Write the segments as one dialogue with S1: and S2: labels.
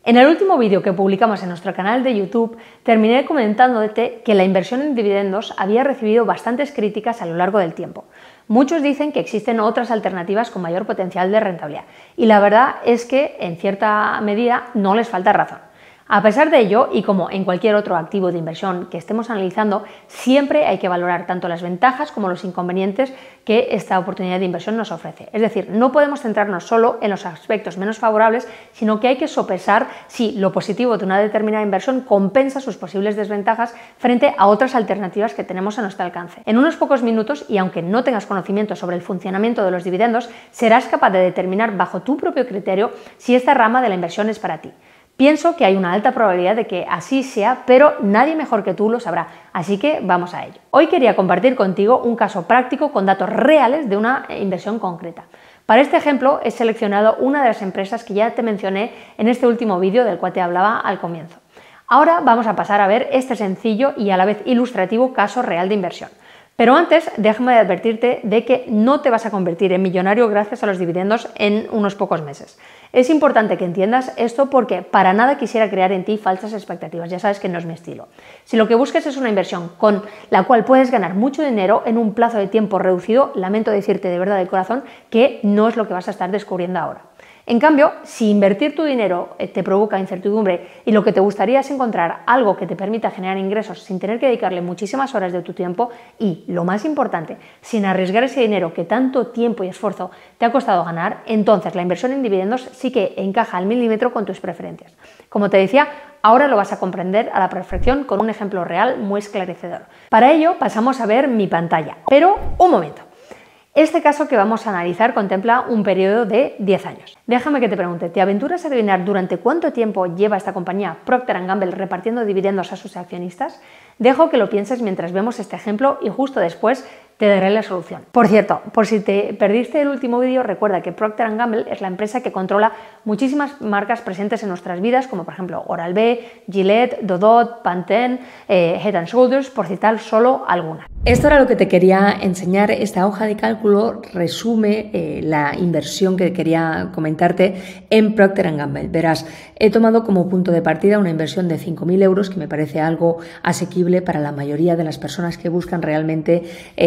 S1: En el último vídeo que publicamos en nuestro canal de YouTube, terminé comentándote que la inversión en dividendos había recibido bastantes críticas a lo largo del tiempo. Muchos dicen que existen otras alternativas con mayor potencial de rentabilidad, y la verdad es que, en cierta medida, no les falta razón. A pesar de ello, y como en cualquier otro activo de inversión que estemos analizando, siempre hay que valorar tanto las ventajas como los inconvenientes que esta oportunidad de inversión nos ofrece. Es decir, no podemos centrarnos solo en los aspectos menos favorables, sino que hay que sopesar si lo positivo de una determinada inversión compensa sus posibles desventajas frente a otras alternativas que tenemos a nuestro alcance. En unos pocos minutos, y aunque no tengas conocimiento sobre el funcionamiento de los dividendos, serás capaz de determinar bajo tu propio criterio si esta rama de la inversión es para ti. Pienso que hay una alta probabilidad de que así sea, pero nadie mejor que tú lo sabrá, así que vamos a ello. Hoy quería compartir contigo un caso práctico con datos reales de una inversión concreta. Para este ejemplo he seleccionado una de las empresas que ya te mencioné en este último vídeo del cual te hablaba al comienzo. Ahora vamos a pasar a ver este sencillo y a la vez ilustrativo caso real de inversión. Pero antes, déjame advertirte de que no te vas a convertir en millonario gracias a los dividendos en unos pocos meses. Es importante que entiendas esto porque para nada quisiera crear en ti falsas expectativas, ya sabes que no es mi estilo. Si lo que buscas es una inversión con la cual puedes ganar mucho dinero en un plazo de tiempo reducido, lamento decirte de verdad de corazón que no es lo que vas a estar descubriendo ahora. En cambio, si invertir tu dinero te provoca incertidumbre y lo que te gustaría es encontrar algo que te permita generar ingresos sin tener que dedicarle muchísimas horas de tu tiempo y, lo más importante, sin arriesgar ese dinero que tanto tiempo y esfuerzo te ha costado ganar, entonces la inversión en dividendos sí que encaja al milímetro con tus preferencias. Como te decía, ahora lo vas a comprender a la perfección con un ejemplo real muy esclarecedor. Para ello pasamos a ver mi pantalla, pero un momento. Este caso que vamos a analizar contempla un periodo de 10 años. Déjame que te pregunte, ¿te aventuras a adivinar durante cuánto tiempo lleva esta compañía Procter & Gamble repartiendo dividendos a sus accionistas? Dejo que lo pienses mientras vemos este ejemplo y justo después te daré la solución. Por cierto, por si te perdiste el último vídeo, recuerda que Procter & Gamble es la empresa que controla muchísimas marcas presentes en nuestras vidas, como por ejemplo Oral-B, Gillette, Dodot, Pantene, Head & Shoulders, por citar solo algunas. Esto era lo que te quería enseñar. Esta hoja de cálculo resume la inversión que quería comentarte en Procter & Gamble. Verás, he tomado como punto de partida una inversión de 5.000 euros, que me parece algo asequible para la mayoría de las personas que buscan realmente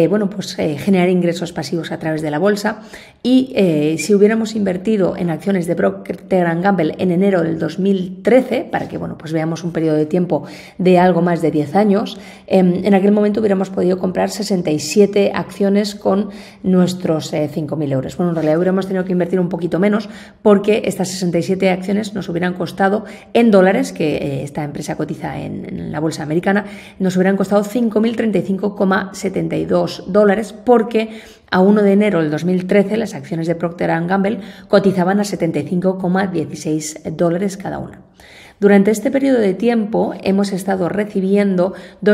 S1: generar ingresos pasivos a través de la bolsa. Y si hubiéramos invertido en acciones de Procter & Gamble en enero del 2013, para que veamos un periodo de tiempo de algo más de 10 años, en aquel momento hubiéramos podido comprar 67 acciones con nuestros 5.000 euros. Bueno, en realidad hubiéramos tenido que invertir un poquito menos porque estas 67 acciones nos hubieran costado en dólares, que esta empresa cotiza en la bolsa americana, nos hubieran costado 5.035,72 dólares porque a 1 de enero del 2013 las acciones de Procter & Gamble cotizaban a 75,16 dólares cada una. Durante este periodo de tiempo hemos estado recibiendo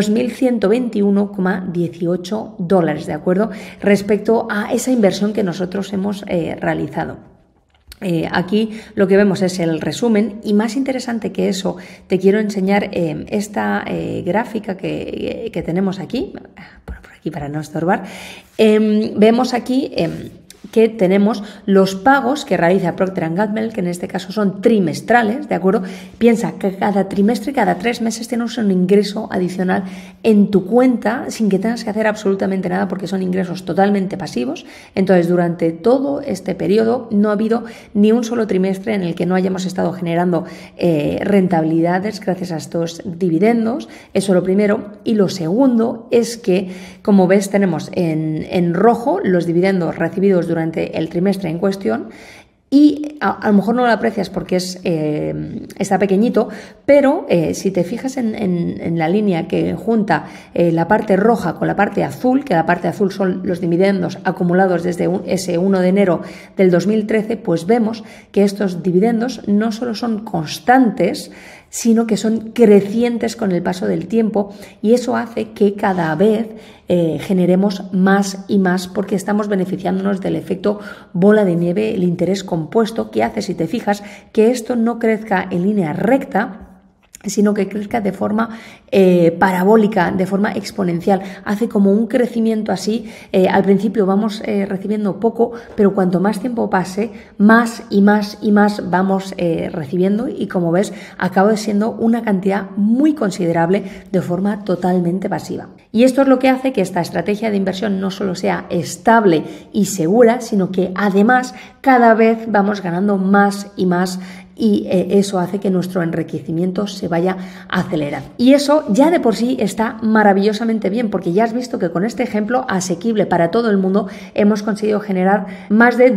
S1: 2.121,18 dólares, ¿de acuerdo? Respecto a esa inversión que nosotros hemos realizado. Aquí lo que vemos es el resumen y más interesante que eso te quiero enseñar esta gráfica que tenemos aquí, por aquí para no estorbar. Vemos aquí que tenemos los pagos que realiza Procter & Gamble, que en este caso son trimestrales, ¿de acuerdo? Piensa que cada trimestre, cada 3 meses tienes un ingreso adicional en tu cuenta sin que tengas que hacer absolutamente nada porque son ingresos totalmente pasivos. Entonces, durante todo este periodo no ha habido ni un solo trimestre en el que no hayamos estado generando rentabilidades gracias a estos dividendos. Eso es lo primero. Y lo segundo es que, como ves, tenemos en rojo los dividendos recibidos durante el trimestre en cuestión y a lo mejor no lo aprecias porque está pequeñito, pero si te fijas en la línea que junta la parte roja con la parte azul, que la parte azul son los dividendos acumulados desde ese 1 de enero del 2013, pues vemos que estos dividendos no solo son constantes, sino que son crecientes con el paso del tiempo y eso hace que cada vez generemos más y más porque estamos beneficiándonos del efecto bola de nieve, el interés compuesto que hace, si te fijas, que esto no crezca en línea recta, sino que crezca de forma parabólica, de forma exponencial. Hace como un crecimiento así. Al principio vamos recibiendo poco, pero cuanto más tiempo pase, más y más y más vamos recibiendo, y como ves, acaba siendo una cantidad muy considerable de forma totalmente pasiva. Y esto es lo que hace que esta estrategia de inversión no solo sea estable y segura, sino que además cada vez vamos ganando más y más, y eso hace que nuestro enriquecimiento se vaya acelerando. Y eso ya de por sí está maravillosamente bien, porque ya has visto que con este ejemplo asequible para todo el mundo hemos conseguido generar más de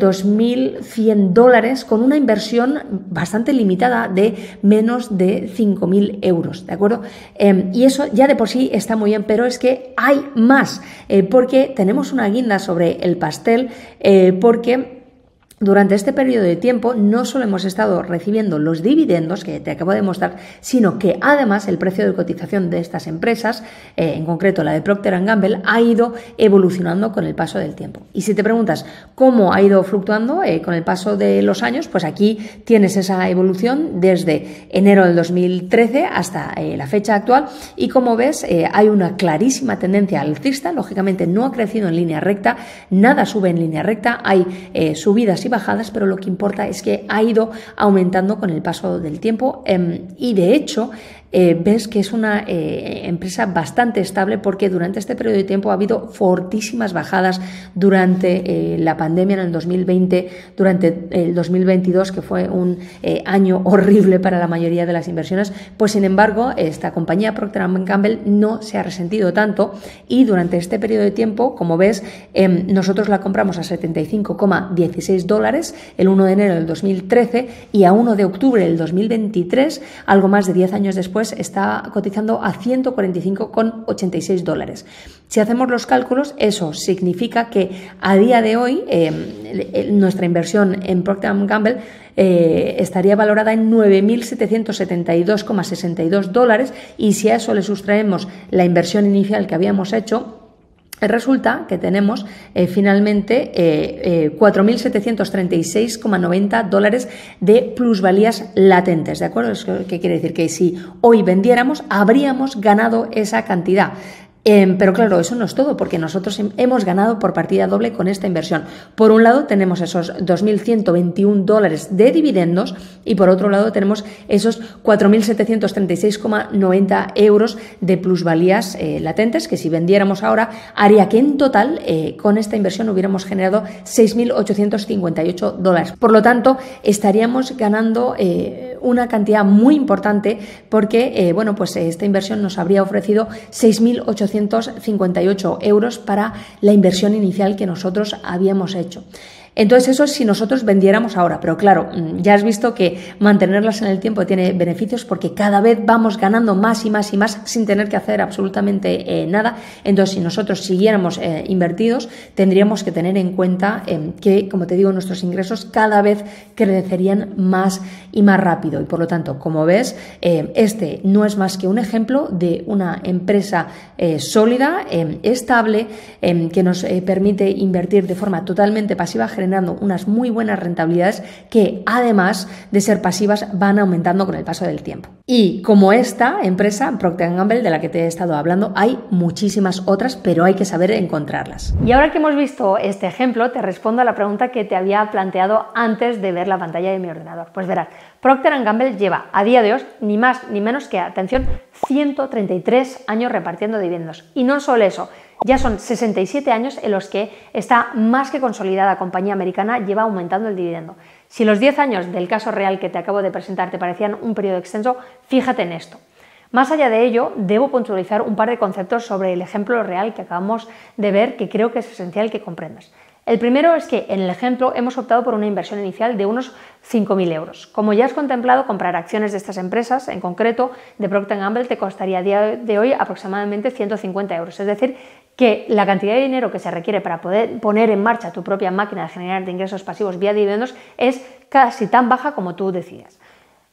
S1: $2.100 con una inversión bastante limitada de menos de 5.000 euros, ¿de acuerdo? Y eso ya de por sí está muy bien, pero es que hay más, porque tenemos una guinda sobre el pastel, porque durante este periodo de tiempo no solo hemos estado recibiendo los dividendos que te acabo de mostrar, sino que además el precio de cotización de estas empresas, en concreto la de Procter & Gamble, ha ido evolucionando con el paso del tiempo. Y si te preguntas cómo ha ido fluctuando con el paso de los años, pues aquí tienes esa evolución desde enero del 2013 hasta la fecha actual, y como ves hay una clarísima tendencia alcista. Lógicamente no ha crecido en línea recta, nada sube en línea recta, hay subidas y bajadas, pero lo que importa es que ha ido aumentando con el paso del tiempo, y de hecho ves que es una empresa bastante estable, porque durante este periodo de tiempo ha habido fortísimas bajadas durante la pandemia en el 2020, durante el 2022, que fue un año horrible para la mayoría de las inversiones. Pues sin embargo, esta compañía Procter & Gamble no se ha resentido tanto, y durante este periodo de tiempo, como ves, nosotros la compramos a $75,16 el 1 de enero del 2013, y a 1 de octubre del 2023, algo más de 10 años después, está cotizando a $145,86. Si hacemos los cálculos, eso significa que a día de hoy nuestra inversión en Procter & Gamble estaría valorada en $9.772,62, y si a eso le sustraemos la inversión inicial que habíamos hecho, resulta que tenemos finalmente $4.736,90 de plusvalías latentes, ¿de acuerdo? Eso que quiere decir que si hoy vendiéramos, habríamos ganado esa cantidad. Pero claro, eso no es todo, porque nosotros hemos ganado por partida doble con esta inversión. Por un lado tenemos esos $2.121 de dividendos, y por otro lado tenemos esos 4.736,90 euros de plusvalías latentes, que si vendiéramos ahora haría que en total con esta inversión hubiéramos generado $6.858. Por lo tanto, estaríamos ganando una cantidad muy importante, porque bueno, pues esta inversión nos habría ofrecido 6.858 euros para la inversión inicial que nosotros habíamos hecho. Entonces eso es si nosotros vendiéramos ahora, pero claro, ya has visto que mantenerlas en el tiempo tiene beneficios, porque cada vez vamos ganando más y más y más sin tener que hacer absolutamente nada. Entonces si nosotros siguiéramos invertidos, tendríamos que tener en cuenta que, como te digo, nuestros ingresos cada vez crecerían más y más rápido, y por lo tanto, como ves, este no es más que un ejemplo de una empresa sólida, estable, que nos permite invertir de forma totalmente pasiva, generando unas muy buenas rentabilidades que, además de ser pasivas, van aumentando con el paso del tiempo. Y como esta empresa, Procter & Gamble, de la que te he estado hablando, hay muchísimas otras, pero hay que saber encontrarlas. Y ahora que hemos visto este ejemplo, te respondo a la pregunta que te había planteado antes de ver la pantalla de mi ordenador. Pues verás, Procter & Gamble lleva a día de hoy ni más ni menos que, atención, 133 años repartiendo dividendos. Y no solo eso, ya son 67 años en los que esta más que consolidada compañía americana lleva aumentando el dividendo. Si los 10 años del caso real que te acabo de presentar te parecían un periodo extenso, fíjate en esto. Más allá de ello, debo puntualizar un par de conceptos sobre el ejemplo real que acabamos de ver, que creo que es esencial que comprendas. El primero es que en el ejemplo hemos optado por una inversión inicial de unos 5.000 euros. Como ya has contemplado, comprar acciones de estas empresas, en concreto de Procter & Gamble, te costaría a día de hoy aproximadamente 150 euros. Es decir, que la cantidad de dinero que se requiere para poder poner en marcha tu propia máquina de generar ingresos pasivos vía dividendos es casi tan baja como tú decías.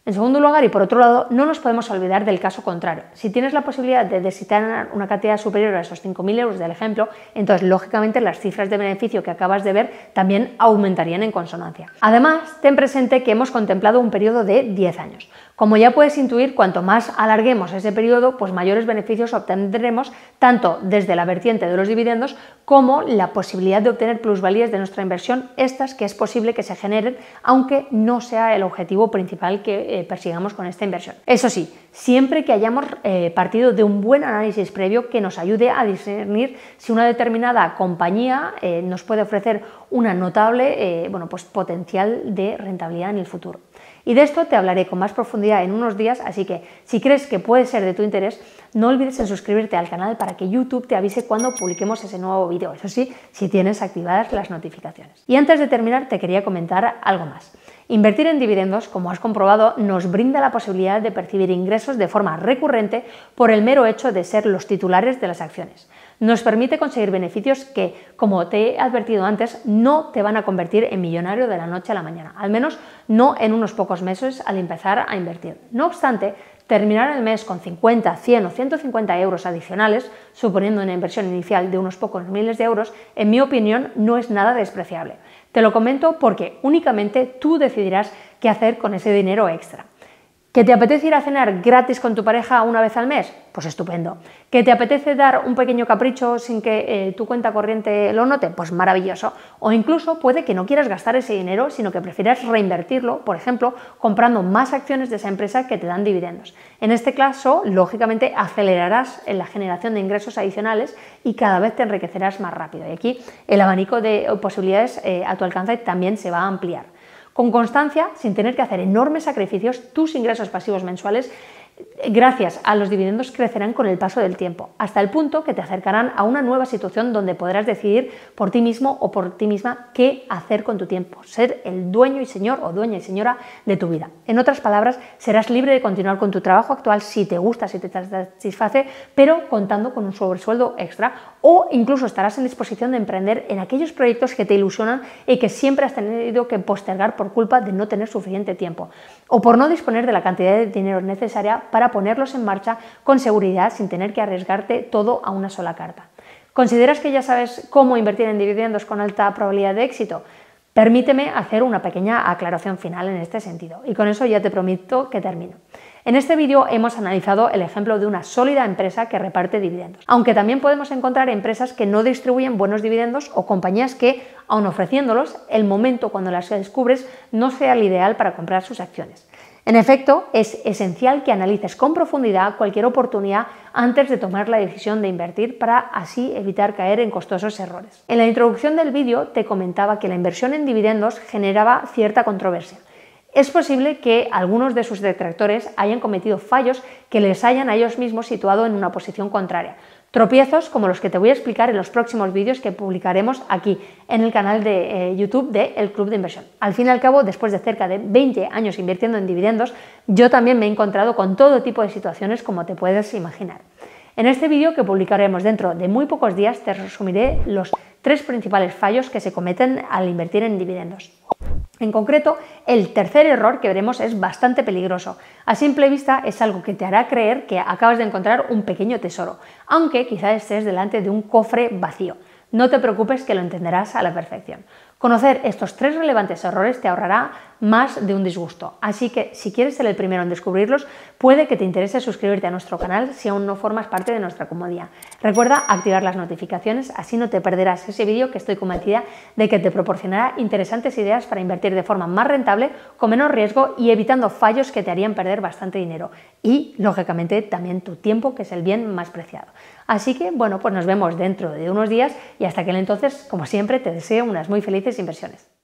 S1: En segundo lugar, y por otro lado, no nos podemos olvidar del caso contrario. Si tienes la posibilidad de depositar una cantidad superior a esos 5.000 euros del ejemplo, entonces lógicamente las cifras de beneficio que acabas de ver también aumentarían en consonancia. Además, ten presente que hemos contemplado un periodo de 10 años. Como ya puedes intuir, cuanto más alarguemos ese periodo, pues mayores beneficios obtendremos tanto desde la vertiente de los dividendos como la posibilidad de obtener plusvalías de nuestra inversión, estas que es posible que se generen, aunque no sea el objetivo principal que persigamos con esta inversión. Eso sí, siempre que hayamos partido de un buen análisis previo que nos ayude a discernir si una determinada compañía nos puede ofrecer una notable potencial de rentabilidad en el futuro. Y de esto te hablaré con más profundidad en unos días, así que si crees que puede ser de tu interés, no olvides en suscribirte al canal para que YouTube te avise cuando publiquemos ese nuevo vídeo, eso sí, si tienes activadas las notificaciones. Y antes de terminar, te quería comentar algo más. Invertir en dividendos, como has comprobado, nos brinda la posibilidad de percibir ingresos de forma recurrente por el mero hecho de ser los titulares de las acciones. Nos permite conseguir beneficios que, como te he advertido antes, no te van a convertir en millonario de la noche a la mañana, al menos no en unos pocos meses al empezar a invertir. No obstante, terminar el mes con 50, 100 o 150 euros adicionales, suponiendo una inversión inicial de unos pocos miles de euros, en mi opinión no es nada despreciable. Te lo comento porque únicamente tú decidirás qué hacer con ese dinero extra. ¿Que te apetece ir a cenar gratis con tu pareja una vez al mes? Pues estupendo. ¿Que te apetece dar un pequeño capricho sin que tu cuenta corriente lo note? Pues maravilloso. O incluso puede que no quieras gastar ese dinero, sino que prefieras reinvertirlo, por ejemplo, comprando más acciones de esa empresa que te dan dividendos. En este caso, lógicamente, acelerarás en la generación de ingresos adicionales y cada vez te enriquecerás más rápido. Y aquí el abanico de posibilidades a tu alcance también se va a ampliar. Con constancia, sin tener que hacer enormes sacrificios, tus ingresos pasivos mensuales, gracias a los dividendos, crecerán con el paso del tiempo, hasta el punto que te acercarán a una nueva situación donde podrás decidir por ti mismo o por ti misma qué hacer con tu tiempo, ser el dueño y señor o dueña y señora de tu vida. En otras palabras, serás libre de continuar con tu trabajo actual si te gusta, si te satisface, pero contando con un sobresueldo extra, o incluso estarás en disposición de emprender en aquellos proyectos que te ilusionan y que siempre has tenido que postergar por culpa de no tener suficiente tiempo o por no disponer de la cantidad de dinero necesaria para ponerlos en marcha con seguridad sin tener que arriesgarte todo a una sola carta. ¿Consideras que ya sabes cómo invertir en dividendos con alta probabilidad de éxito? Permíteme hacer una pequeña aclaración final en este sentido y con eso ya te prometo que termino. En este vídeo hemos analizado el ejemplo de una sólida empresa que reparte dividendos, aunque también podemos encontrar empresas que no distribuyen buenos dividendos o compañías que, aun ofreciéndolos, el momento cuando las descubres no sea el ideal para comprar sus acciones. En efecto, es esencial que analices con profundidad cualquier oportunidad antes de tomar la decisión de invertir para así evitar caer en costosos errores. En la introducción del vídeo te comentaba que la inversión en dividendos generaba cierta controversia. Es posible que algunos de sus detractores hayan cometido fallos que les hayan a ellos mismos situado en una posición contraria. Tropiezos como los que te voy a explicar en los próximos vídeos que publicaremos aquí en el canal de YouTube de El Club de Inversión. Al fin y al cabo, después de cerca de 20 años invirtiendo en dividendos, yo también me he encontrado con todo tipo de situaciones como te puedes imaginar. En este vídeo que publicaremos dentro de muy pocos días te resumiré los 3 principales fallos que se cometen al invertir en dividendos. En concreto, el tercer error que veremos es bastante peligroso. A simple vista es algo que te hará creer que acabas de encontrar un pequeño tesoro, aunque quizás estés delante de un cofre vacío. No te preocupes que lo entenderás a la perfección. Conocer estos 3 relevantes errores te ahorrará más de un disgusto, así que si quieres ser el primero en descubrirlos, puede que te interese suscribirte a nuestro canal si aún no formas parte de nuestra comunidad. Recuerda activar las notificaciones, así no te perderás ese vídeo que estoy convencida de que te proporcionará interesantes ideas para invertir de forma más rentable, con menos riesgo y evitando fallos que te harían perder bastante dinero y, lógicamente, también tu tiempo, que es el bien más preciado. Así que, bueno, pues nos vemos dentro de unos días y hasta aquel entonces, como siempre, te deseo unas muy felices inversiones.